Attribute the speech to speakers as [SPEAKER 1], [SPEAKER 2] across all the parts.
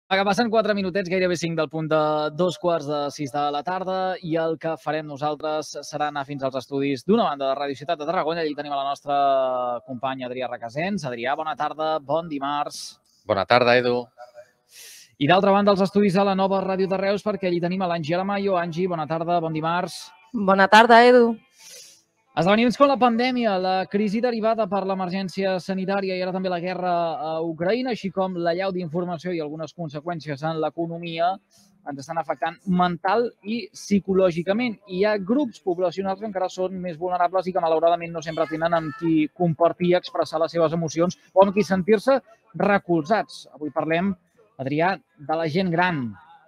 [SPEAKER 1] Que passen 4 minutets, gairebé 5 del punt de 2:15 de la tarda, i el que farem nosaltres serà anar fins als estudis d'una banda de Ràdio Ciutat de Tarragona. Allí tenim a la nostra companya Adrià Requesens. Adrià, bona tarda, bon dimarts.
[SPEAKER 2] Bona tarda, Edu.
[SPEAKER 1] I d'altra banda, els estudis de la nova Ràdio de Reus, perquè allí tenim a l'Angie Aramayo. Angie, bona tarda, bon dimarts.
[SPEAKER 3] Bona tarda, Edu.
[SPEAKER 1] Esdeveniments com la pandèmia, la crisi derivada per l'emergència sanitària i ara també la guerra a Ucraïna, així com l'allau d'informació i algunes conseqüències en l'economia, ens estan afectant mental i psicològicament. I hi ha grups poblacionals que encara són més vulnerables i que malauradament no sempre tenen amb qui compartir, expressar les seves emocions o amb qui sentir-se recolzats. Avui parlem, Adrià, de la gent gran.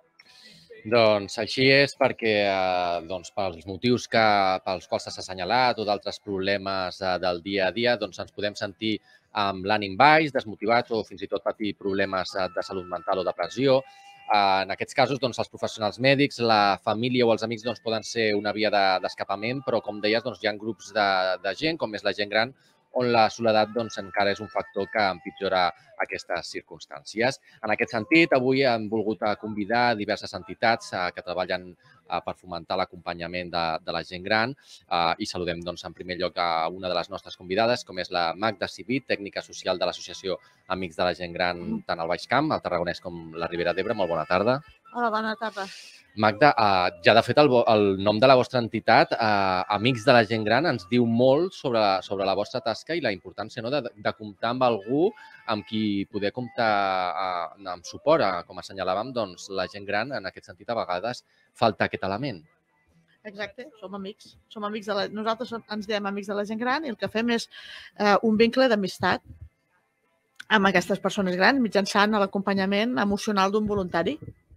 [SPEAKER 2] Doncs així és perquè pels motius pels quals s'ha assenyalat o d'altres problemes del dia a dia, doncs ens podem sentir amb l'ànim baix, desmotivats o fins i tot patir problemes de salut mental o depressió. En aquests casos, doncs, els professionals mèdics, la família o els amics doncs, poden ser una via d'escapament, però, com deies, doncs, hi ha grups de gent, com és la gent gran, on la soledat doncs, encara és un factor que empitjora aquestes circumstàncies. En aquest sentit, avui hem volgut convidar diverses entitats que treballen per fomentar l'acompanyament de la gent gran i saludem doncs, en primer lloc a una de les nostres convidades, com és la Magda Civit, tècnica social de l'Associació Amics de la Gent Gran tant al Baix Camp, al Tarragonès com la Ribera d'Ebre. Molt bona tarda.
[SPEAKER 3] Hola, bona tarda.
[SPEAKER 2] Magda, ja de fet el nom de la vostra entitat, Amics de la Gent Gran, ens diu molt sobre la vostra tasca i la importància de comptar amb algú amb qui poder comptar amb suport. Com assenyalàvem, doncs la gent gran, en aquest sentit, a vegades falta aquest element.
[SPEAKER 3] Exacte, som amics. Nosaltres ens diem Amics de la Gent Gran i el que fem és un vincle d'amistat amb aquestes persones grans mitjançant l'acompanyament emocional d'un voluntari.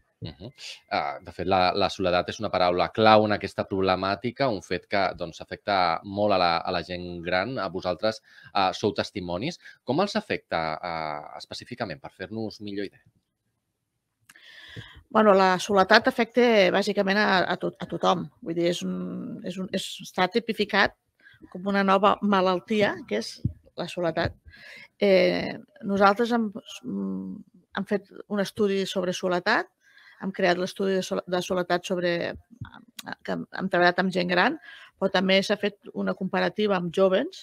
[SPEAKER 2] De fet, la soledat és una paraula clau en aquesta problemàtica, un fet que afecta molt a la gent gran. Vosaltres sou testimonis. Com els afecta específicament, per fer-nos millor idea?
[SPEAKER 3] Bueno, la soledat afecta bàsicament a tothom. Vull dir, està tipificat com una nova malaltia, que és la soledat. Nosaltres hem fet un estudi sobre soledat, hem creat l'estudi de soledat que hem treballat amb gent gran, però també s'ha fet una comparativa amb joves.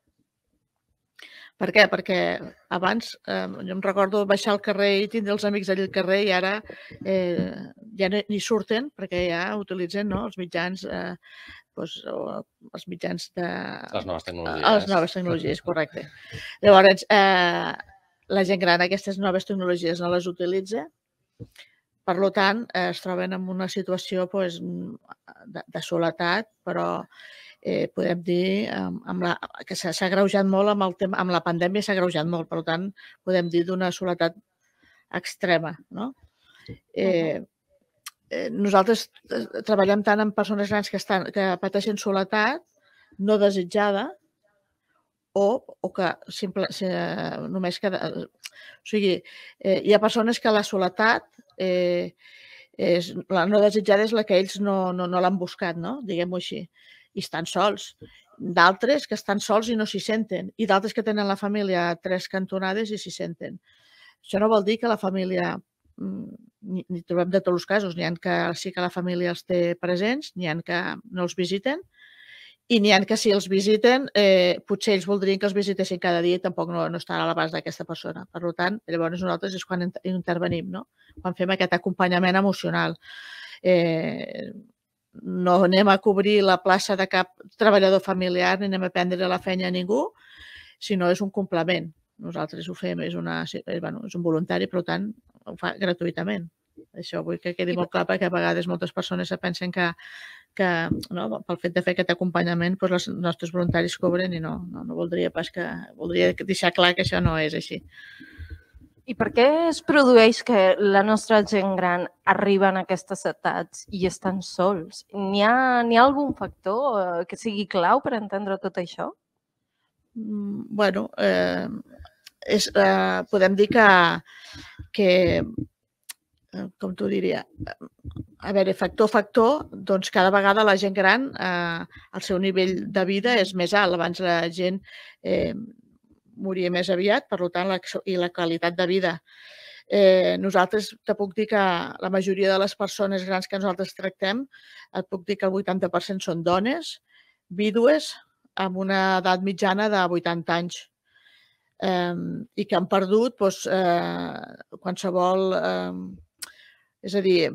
[SPEAKER 3] Per què? Perquè abans jo em recordo baixar al carrer i tindre els amics allà al carrer i ara ja ni surten perquè ja utilitzen els mitjans de...
[SPEAKER 2] Les noves tecnologies.
[SPEAKER 3] Les noves tecnologies, correcte. Llavors, la gent gran aquestes noves tecnologies no les utilitza. Per tant, es troben en una situació de soledat, però podem dir que s'ha agreujat molt amb la pandèmia, s'ha agreujat molt, per tant, podem dir d'una soledat extrema. Nosaltres treballem tant amb persones grans que pateixen soledat no desitjada o que només queda... O sigui, hi ha persones que la soledat la no desitjada és la que ells no l'han buscat, diguem-ho així, i estan sols. D'altres que estan sols i no s'hi senten, i d'altres que tenen la família a 3 cantonades i s'hi senten. Això no vol dir que la família, ni trobem de tots els casos, n'hi ha que sí que la família els té presents, n'hi ha que no els visiten, i n'hi ha que si els visiten, potser ells voldrien que els visitessin cada dia i tampoc no estarà a l'abast d'aquesta persona. Per tant, llavors nosaltres és quan intervenim, quan fem aquest acompanyament emocional. No anem a cobrir la plaça de cap treballador familiar ni anem a prendre la feina a ningú, sinó és un complement. Nosaltres ho fem, és un voluntari, per tant, ho fa gratuïtament. Això vull que quedi molt clar perquè a vegades moltes persones pensen que pel fet de fer aquest acompanyament els nostres voluntaris cobren i no voldria pas que... Voldria deixar clar que això no és així.
[SPEAKER 4] I per què es produeix que la nostra gent gran arriba en aquestes etats i estan sols? N'hi ha algun factor que sigui clau per entendre tot això?
[SPEAKER 3] Bueno, podem dir que com t'ho diria, a veure, factor, doncs cada vegada la gent gran, el seu nivell de vida és més alt. Abans la gent moria més aviat, per tant, i la qualitat de vida Nosaltres te puc dir que la majoria de les persones grans que nosaltres tractem, et puc dir que el 80% són dones, vídues, amb una edat mitjana de 80 anys i que han perdut qualsevol... És a dir,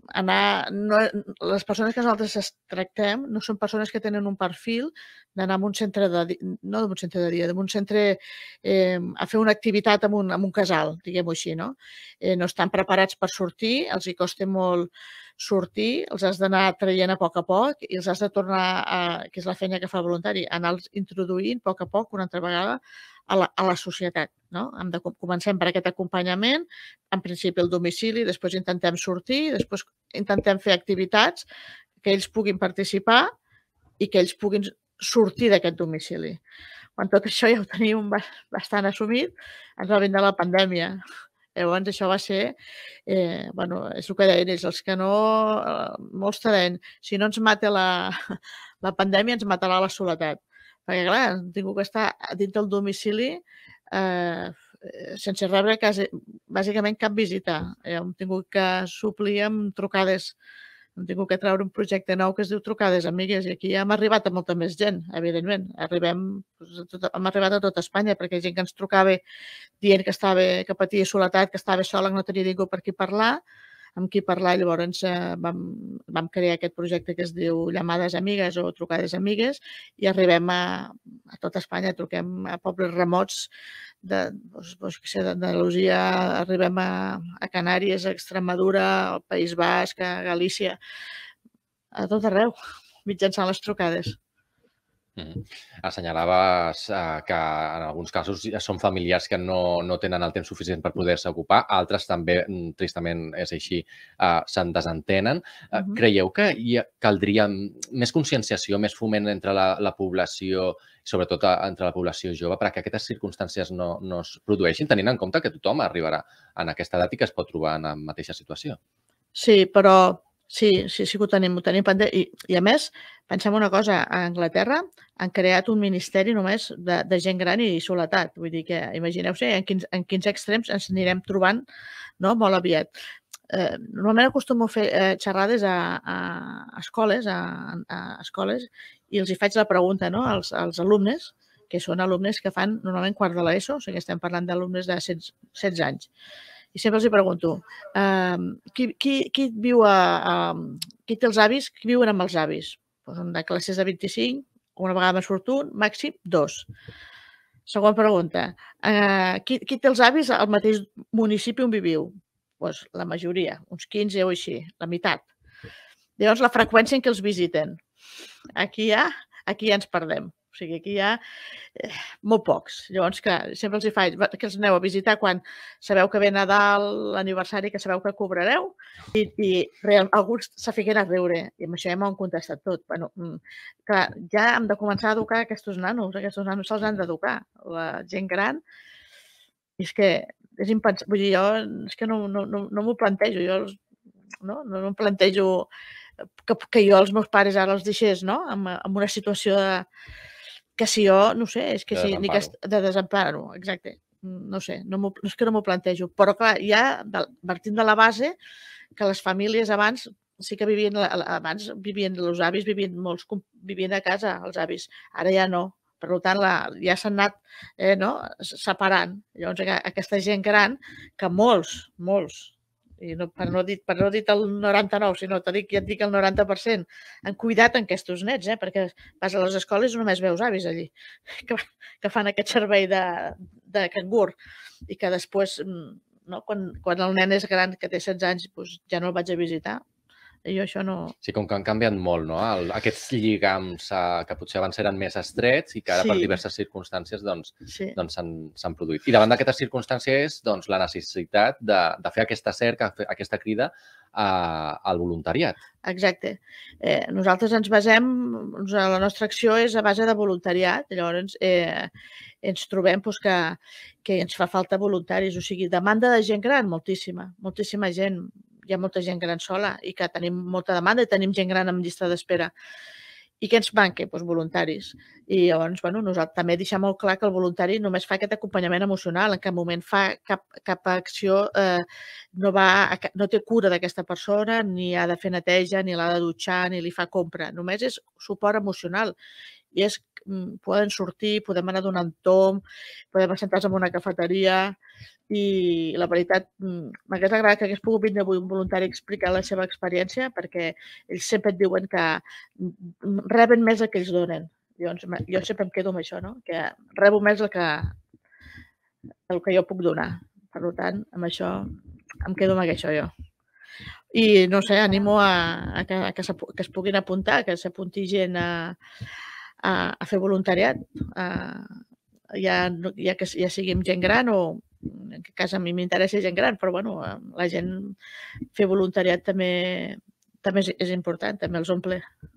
[SPEAKER 3] les persones que nosaltres tractem no són persones que tenen un perfil d'anar a un centre no d'un centre de dia, d'un centre a fer una activitat en un casal, diguem-ho així, no? No estan preparats per sortir, els hi costa molt sortir, els has d'anar traient a poc i els has de tornar, que és la feina que fa el voluntari, anar-los introduint a poc, una altra vegada, a la societat. Comencem per aquest acompanyament, en principi al domicili, després intentem sortir, després intentem fer activitats que ells puguin participar i que ells puguin sortir d'aquest domicili. Quan tot això ja ho tenim bastant assumit, ens va vindre la pandèmia. Llavors això va ser, és el que deien ells, els que no, molts te deien, si no ens mata la pandèmia ens matarà la soledat. Perquè, clar, hem tingut que estar dins del domicili sense rebre bàsicament cap visita. Hem tingut que suplir amb trucades. Hem tingut que treure un projecte nou que es diu Trucades Amigues i aquí hem arribat a molta més gent, evidentment. Hem arribat a tota Espanya perquè hi ha gent que ens trucava dient que patia soledat, que estava sola, que no tenia ningú per qui parlar, amb qui parlar. Llavors vam crear aquest projecte que es diu Llamades Amigues o Trucades Amigues i arribem a tota Espanya, truquem a pobles remots d'Andalusia, arribem a Canàries, a Extremadura, al País Basc, a Galícia, a tot arreu, mitjançant les trucades.
[SPEAKER 2] Assenyalaves que en alguns casos són familiars que no tenen el temps suficient per poder-se ocupar, altres també, tristament és així, se'n desentenen. Creieu que caldria més conscienciació, més foment entre la població, sobretot entre la població jove, perquè aquestes circumstàncies no es produeixin, tenint en compte que tothom arribarà en aquesta edat i que es pot trobar en la mateixa situació?
[SPEAKER 3] Sí, però sí que ho tenim pendent. I a més, pensem una cosa, a Anglaterra han creat un ministeri només de gent gran i soledat. Vull dir que imagineu-se en quins extrems ens anirem trobant molt aviat. Normalment acostumo a fer xerrades a escoles i els hi faig la pregunta als alumnes, que són alumnes que fan normalment quart de l'ESO, o sigui, estem parlant d'alumnes de 16 anys. I sempre els pregunto, qui viu qui té els avis, qui viuen amb els avis? Són de classes de 25, una vegada me surt un, màxim 2. Segona pregunta, qui té els avis al mateix municipi on viviu? Doncs la majoria, uns 15 o així, la meitat. Llavors, la freqüència en què els visiten. Aquí ja ens perdem. O sigui, aquí hi ha molt pocs. Llavors, sempre els faig que els aneu a visitar quan sabeu que ve Nadal, l'aniversari, que sabeu que cobrareu, i alguns s'afiquen a riure. I amb això ja m'ho han contestat tot. Clar, ja hem de començar a educar aquests nanos. Aquests nanos se'ls han d'educar. La gent gran, és que és impensable. Vull dir, jo és que no m'ho plantejo. Jo no em plantejo que jo els meus pares ara els deixés en una situació que si jo, no sé, és que si de desemparo, exacte, no sé, és que no m'ho plantejo, però clar, ja partint de la base que les famílies abans sí que vivien, els avis vivien a casa, els avis, ara ja no, per tant ja s'han anat separant. Llavors aquesta gent gran, que molts, i per no dir el 99, sinó ja et dic el 90%, han cuidat aquests nets, perquè vas a les escoles i només veus avis allí, que fan aquest servei de cangur, i que després, quan el nen és gran, que té 16 anys, ja no el vaig a visitar. I jo això no...
[SPEAKER 2] Sí, com que han canviat molt, no? Aquests lligams que potser abans eren més estrets i que ara per diverses circumstàncies s'han produït. I davant d'aquestes circumstàncies, la necessitat de fer aquesta cerca, aquesta crida al voluntariat.
[SPEAKER 3] Exacte. Nosaltres ens basem, la nostra acció és a base de voluntariat, llavors ens trobem que ens fa falta voluntaris, o sigui, demanda de gent gran, moltíssima gent. Hi ha molta gent gran sola i que tenim molta demanda i tenim gent gran en llista d'espera. I què ens manca? Doncs voluntaris. I llavors, nosaltres també deixem molt clar que el voluntari només fa aquest acompanyament emocional, en cap moment fa cap acció, no té cura d'aquesta persona, ni ha de fer neteja, ni l'ha de dutxar, ni li fa compra. Només és suport emocional. I poden sortir, podem anar donant tom, podem assentar-nos en una cafeteria i la veritat, m'hagués agradat que hagués pogut vindre avui un voluntari a explicar la seva experiència perquè ells sempre et diuen que reben més el que ells donen. Llavors, jo sempre em quedo amb això, no? Que rebo més el que jo puc donar. Per tant, amb això em quedo amb això jo. I no sé, animo a que es puguin apuntar, que s'apunti gent a fer voluntariat, ja sigui amb gent gran o en aquest cas a mi m'interessa gent gran, però la gent fer voluntariat també és important, també els omple.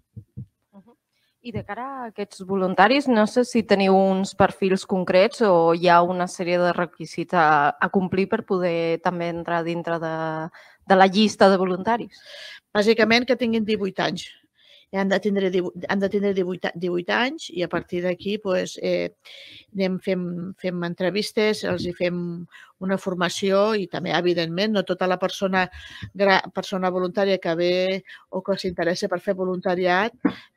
[SPEAKER 4] I de cara a aquests voluntaris, no sé si teniu uns perfils concrets o hi ha una sèrie de requisits a complir per poder també entrar dintre de la llista de voluntaris.
[SPEAKER 3] Bàsicament que tinguin 18 anys. Han de tindre 18 anys i a partir d'aquí anem fem entrevistes, els fem una formació i també, evidentment, no tota la persona voluntària que ve o que s'interessa per fer voluntariat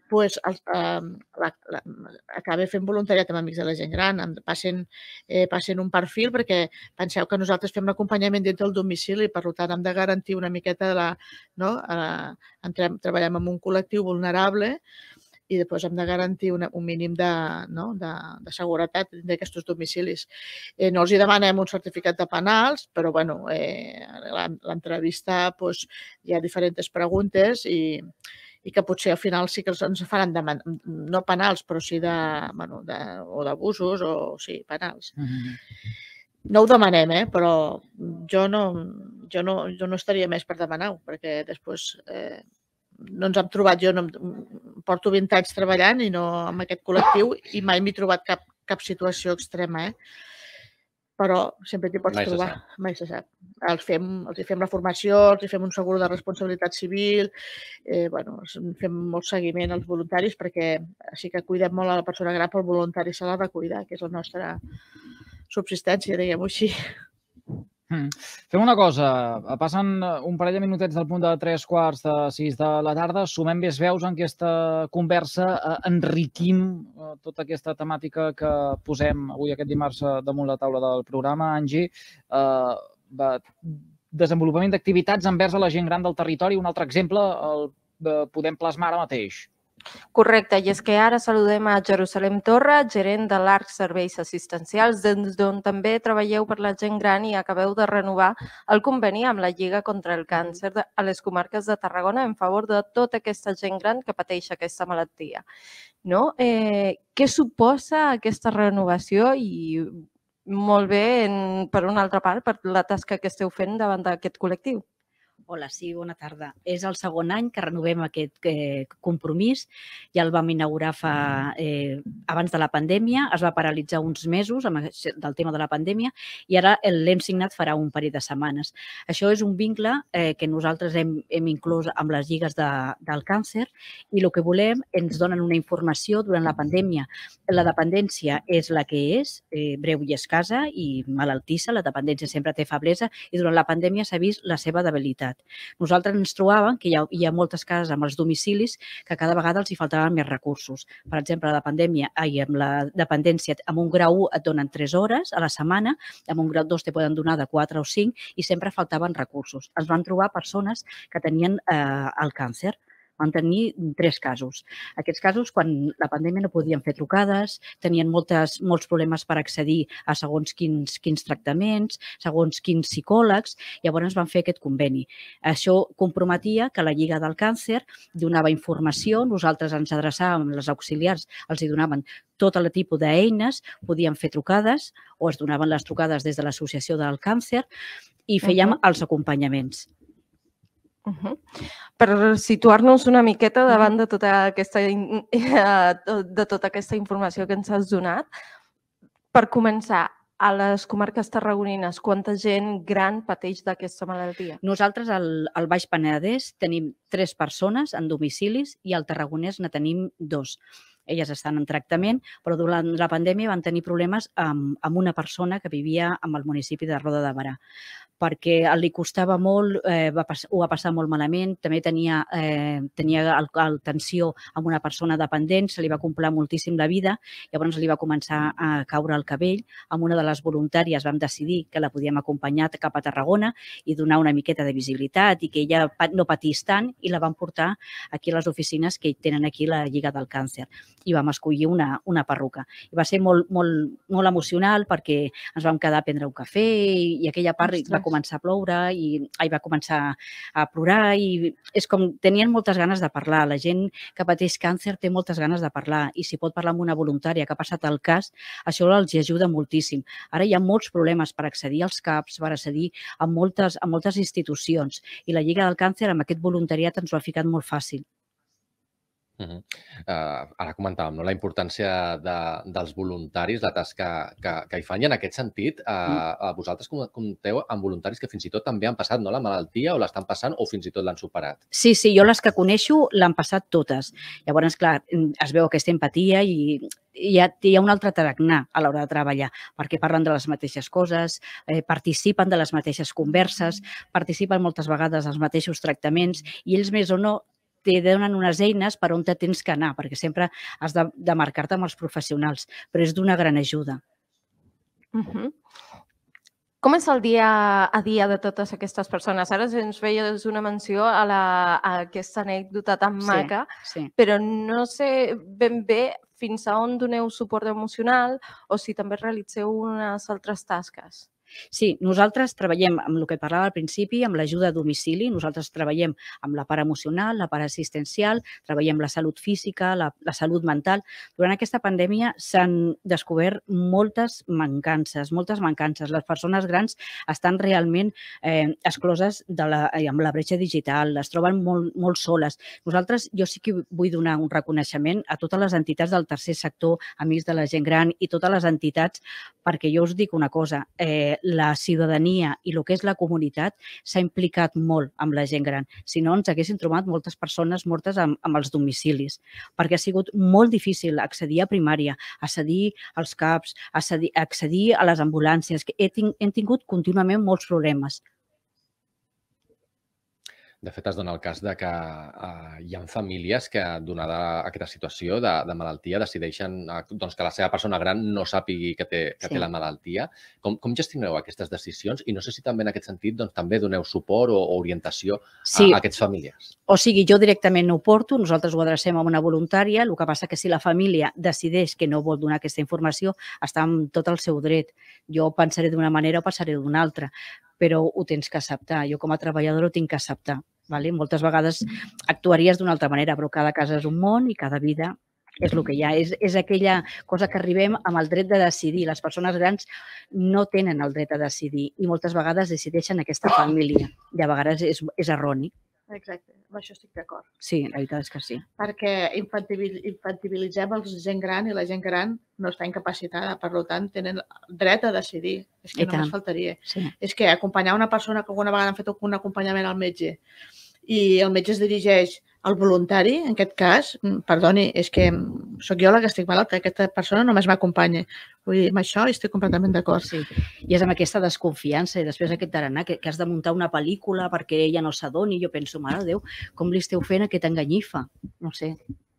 [SPEAKER 3] acaba fent voluntariat amb Amics de la Gent Gran. Passen un perfil perquè penseu que nosaltres fem l'acompanyament dintre del domicili i per tant hem de garantir una miqueta treballem amb un col·lectiu vulnerable i després hem de garantir un mínim de seguretat d'aquests domicilis. No els demanem un certificat de penals, però l'entrevista hi ha diferents preguntes i que potser al final sí que ens faran no penals, però sí d'abusos o sí, penals. No ho demanem, però jo no estaria més per demanar-ho, perquè després no ens hem trobat, jo porto 20 anys treballant i no amb aquest col·lectiu i mai m'he trobat cap situació extrema, però sempre t'hi pots trobar, mai se sap. Els fem la formació, els fem un segur de responsabilitat civil, fem molt seguiment als voluntaris perquè sí que cuidem molt a la persona gran, però el voluntari se l'ha de cuidar, que és la nostra subsistència, diguem-ho així.
[SPEAKER 1] Fem una cosa, passen un parell de minutets del punt de 3:45 de la tarda, sumem més veus en aquesta conversa, enriquim tota aquesta temàtica que posem avui aquest dimarts damunt la taula del programa. Angie, desenvolupament d'activitats envers a la gent gran del territori, un altre exemple el podem plasmar ara mateix.
[SPEAKER 4] Correcte, i és que ara saludem a Jerusalem Torra, gerent de l'ARC Serveis Assistencials, d'on també treballeu per la gent gran i acabeu de renovar el conveni amb la Lliga contra el Càncer a les comarques de Tarragona en favor de tota aquesta gent gran que pateix aquesta malaltia. Què suposa aquesta renovació i, molt bé, per una altra part, per la tasca que esteu fent davant d'aquest col·lectiu?
[SPEAKER 5] Hola, sí, bona tarda. És el segon any que renovem aquest compromís. Ja el vam inaugurar abans de la pandèmia, es va paralitzar uns mesos del tema de la pandèmia i ara l'hem signat farà un parell de setmanes. Això és un vincle que nosaltres hem inclús amb les lligues del càncer i el que volem, ens donen una informació durant la pandèmia. La dependència és la que és, breu i escassa i malaltissa, la dependència sempre té feblesa i durant la pandèmia s'ha vist la seva debilitat. Nosaltres ens trobàvem que hi ha moltes cases amb els domicilis que cada vegada els hi faltaven més recursos. Per exemple, amb la dependència amb un grau 1 et donen 3 hores a la setmana, amb un grau 2 te poden donar de 4 o 5 i sempre faltaven recursos. Ens van trobar persones que tenien el càncer. Van tenir 3 casos. Aquests casos, quan la pandèmia no podien fer trucades, tenien molts problemes per accedir a segons quins tractaments, segons quins psicòlegs, llavors van fer aquest conveni. Això comprometia que la Lliga del Càncer donava informació, nosaltres ens adreçàvem, les auxiliars els donaven tot el tipus d'eines, podien fer trucades o es donaven les trucades des de l'Associació del Càncer i fèiem els acompanyaments.
[SPEAKER 4] Per situar-nos una miqueta davant de tota aquesta informació que ens has donat, per començar, a les comarques tarragonines, quanta gent gran pateix d'aquesta malaltia?
[SPEAKER 5] Nosaltres al Baix Penedès tenim 3 persones en domicilis i al Tarragonès ne tenim 2. Elles estan en tractament, però durant la pandèmia van tenir problemes amb una persona que vivia al municipi de Roda de Berà, perquè li costava molt, ho va passar molt malament, també tenia tensió amb una persona dependent, se li va complir moltíssim la vida, llavors li va començar a caure el cabell. Amb una de les voluntàries vam decidir que la podíem acompanyar cap a Tarragona i donar una miqueta de visibilitat i que ella no patís tant, i la vam portar aquí a les oficines que tenen aquí la Lliga del Càncer, i vam escollir una perruca. I va ser molt emocional perquè ens vam quedar a prendre un cafè i aquella part va començar a ploure i va començar a plorar, i és com tenien moltes ganes de parlar. La gent que pateix càncer té moltes ganes de parlar, i si pot parlar amb una voluntària que ha passat el cas, això els ajuda moltíssim. Ara hi ha molts problemes per accedir als CAPs, per accedir a moltes institucions, i la Lliga del Càncer amb aquest voluntariat ens ho ha ficat molt fàcil.
[SPEAKER 2] Ara comentàvem la importància dels voluntaris, la tasca que hi fan, i en aquest sentit vosaltres compteu amb voluntaris que fins i tot també han passat la malaltia o l'estan passant o fins i tot l'han superat.
[SPEAKER 5] Sí, jo les que coneixo l'han passat totes. Llavors, clar, es veu aquesta empatia i hi ha un altre tarannà a l'hora de treballar, perquè parlen de les mateixes coses, participen de les mateixes converses, participen moltes vegades als mateixos tractaments, i ells més o no te donen unes eines per on te tens que anar, perquè sempre has de marcar-te amb els professionals, però és d'una gran ajuda.
[SPEAKER 4] Com és el dia a dia de totes aquestes persones? Ara ens feies una menció a aquesta anècdota tan maca, però no sé ben bé fins a on doneu suport emocional o si també realitzeu unes altres tasques.
[SPEAKER 5] Sí, nosaltres treballem amb el que parlava al principi, amb l'ajuda a domicili. Nosaltres treballem amb la part emocional, la part assistencial, treballem la salut física, la salut mental. Durant aquesta pandèmia s'han descobert moltes mancances. Les persones grans estan realment excloses amb la bretxa digital, les troben molt soles. Jo sí que vull donar un reconeixement a totes les entitats del tercer sector, Amics de la Gent Gran i totes les entitats, perquè jo us dic una cosa, la ciutadania i el que és la comunitat s'ha implicat molt amb la gent gran. Si no, ens haguessin trobat moltes persones mortes amb els domicilis, perquè ha sigut molt difícil accedir a primària, accedir als CAPs, accedir a les ambulàncies. Hem tingut contínuament molts problemes.
[SPEAKER 2] De fet, es dona el cas que hi ha famílies que, donada aquesta situació de malaltia, decideixen que la seva persona gran no sàpigui que té la malaltia. Com gestioneu aquestes decisions? I no sé si també en aquest sentit també doneu suport o orientació a aquests familiars.
[SPEAKER 5] O sigui, jo directament no ho porto, nosaltres ho adrecem a una voluntària, el que passa que si la família decideix que no vol donar aquesta informació, està en tot el seu dret. Jo pensaré d'una manera o pensaré d'una altra, però ho tens que acceptar. Jo com a treballadora ho tinc que acceptar. Moltes vegades actuaries d'una altra manera, però cada casa és un món i cada vida és el que hi ha. És aquella cosa que arribem amb el dret de decidir. Les persones grans no tenen el dret a decidir i moltes vegades decideixen aquesta família i a vegades és erroni.
[SPEAKER 3] Exacte, amb això estic d'acord.
[SPEAKER 5] Sí, la veritat és que sí.
[SPEAKER 3] Perquè infantilitzem la gent gran i la gent gran no està incapacitada, per tant, tenen dret a decidir. És que només faltaria. És que acompanyar una persona que alguna vegada han fet un acompanyament al metge i el metge es dirigeix al voluntari, en aquest cas, perdoni, és que sóc jo la que estic malalta, aquesta persona només m'acompanya. Vull dir, amb això estic completament d'acord.
[SPEAKER 5] I és amb aquesta desconfiança i després aquest tarannà que has de muntar una pel·lícula perquè ella no s'adoni. Jo penso, mare de Déu, com li esteu fent aquest enganyifa? No sé.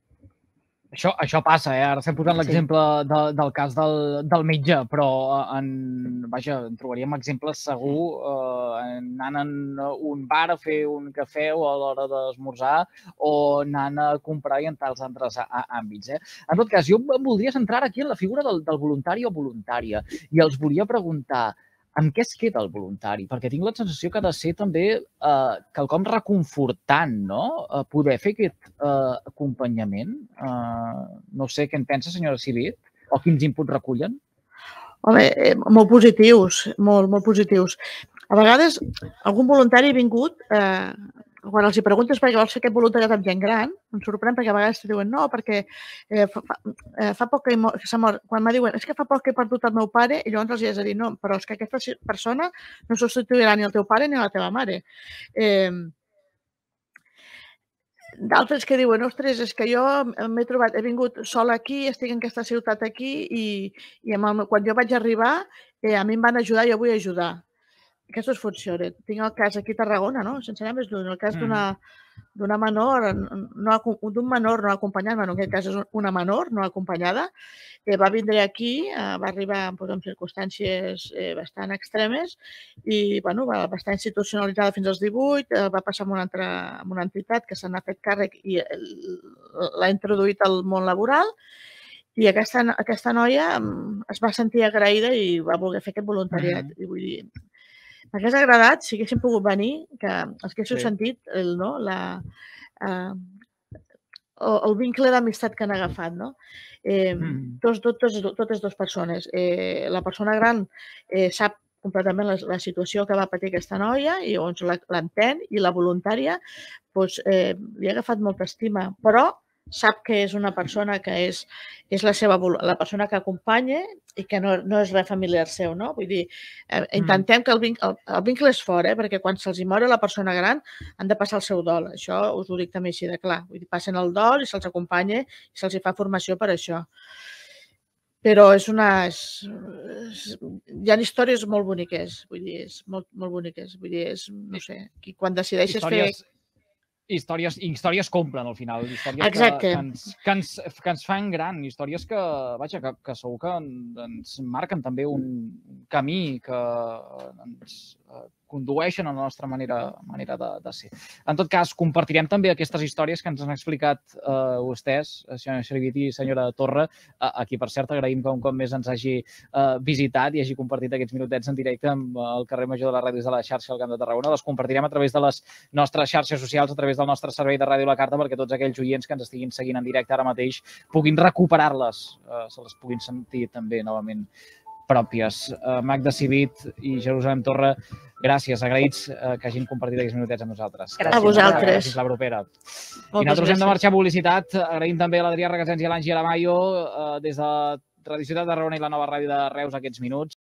[SPEAKER 1] Això passa, ara estem posant l'exemple del cas del metge, però en trobaríem exemples segur anant a un bar a fer un cafè o a l'hora d'esmorzar o anant a comprar i en tals altres àmbits. En tot cas, jo em voldria centrar aquí en la figura del voluntari o voluntària i els volia preguntar amb què es queda el voluntari? Perquè tinc la sensació que ha de ser també quelcom reconfortant, no? Poder fer aquest acompanyament. No sé què en pensa, senyora Civit, o quins inputs recullen?
[SPEAKER 3] Home, molt positius, molt positius. A vegades algun voluntari ha vingut quan els hi preguntes per què vols fer aquest voluntariat amb gent gran, em sorprèn perquè a vegades te diuen no, perquè fa poc que s'ha mort. Quan me diuen és que fa poc que he perdut el meu pare i llavors els hi has de dir no, però és que aquesta persona no substituirà ni el teu pare ni la teva mare. D'altres que diuen, ostres, és que jo m'he trobat, he vingut sola aquí, estic en aquesta ciutat aquí i quan jo vaig arribar a mi em van ajudar i jo vull ajudar. Aquests funciona. Tinc el cas aquí a Tarragona, no? Sense anar més lluny, el cas d'una menor, d'un menor no acompanyat, en aquest cas és una menor no acompanyada, va vindre aquí, va arribar en circumstàncies bastant extremes i va estar institucionalitzada fins als 18, va passar amb una entitat que se n'ha fet càrrec i l'ha introduït al món laboral i aquesta noia es va sentir agraïda i va voler fer aquest voluntariat. I vull dir, m'hagués agradat, si haguéssim pogut venir, que els que haguéssiu sentit el vincle d'amistat que han agafat. Totes dues persones. La persona gran sap completament la situació que va patir aquesta noia i llavors l'entén i la voluntària li ha agafat molta estima, però sap que és una persona que és la persona que acompanya i que no és res familiar seu, no? Vull dir, intentem que el vincle és fort, perquè quan se'ls mor la persona gran han de passar el seu dol. Això us ho dic també així de clar. Vull dir, passen el dol i se'ls acompanya i se'ls fa formació per això. Però hi ha històries molt boniques, vull dir, molt boniques. Vull dir, no sé, quan decideixes fer...
[SPEAKER 1] Històries complen al final, històries que ens fan gran, històries que segur que ens marquen també un camí que ens condueixen a la nostra manera de ser. En tot cas, compartirem també aquestes històries que ens han explicat vostès, senyora Xeriviti i senyora Torra, a qui, per cert, agraïm que un cop més ens hagi visitat i hagi compartit aquests minutets en directe amb el carrer Major de les Ràdios de la xarxa al Camp de Tarragona. Les compartirem a través de les nostres xarxes socials, a través del nostre servei de Ràdio La Carta, perquè tots aquells oients que ens estiguin seguint en directe ara mateix puguin recuperar-les, se les puguin sentir també novament pròpies. Magda Civit i Jerusalem Torra, gràcies, agraïts que hagin compartit aquests minutets amb nosaltres.
[SPEAKER 3] A vosaltres.
[SPEAKER 1] Fins la propera. I nosaltres hem de marxar a publicitat. Agraïm també a l'Adrià Regasens i a l'Àngela Mayo des de Radio Ciutat de Tarragona i la nova ràdio de Reus aquests minuts.